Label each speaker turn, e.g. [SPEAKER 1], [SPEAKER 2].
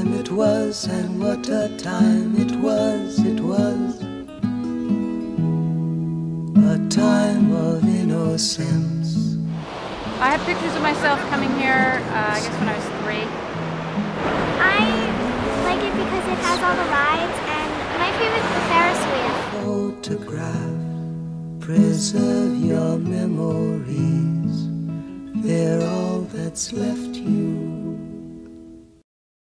[SPEAKER 1] time it was, and what a time it was. It was a time of innocence.
[SPEAKER 2] I have pictures of myself coming here, I guess when I was 3.
[SPEAKER 3] I like it because it has all the rides, and my favorite is the Ferris wheel.
[SPEAKER 1] Photograph, preserve your memories. They're all that's left you.